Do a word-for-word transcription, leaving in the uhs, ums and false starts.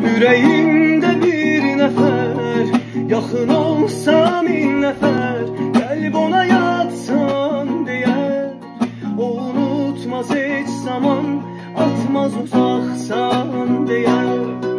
Yüreğimde bir nefer, yaxın olsa min nefer, qəlb ona yatsan deyər. O unutmaz heç zaman, atmaz uzaqsan deyər.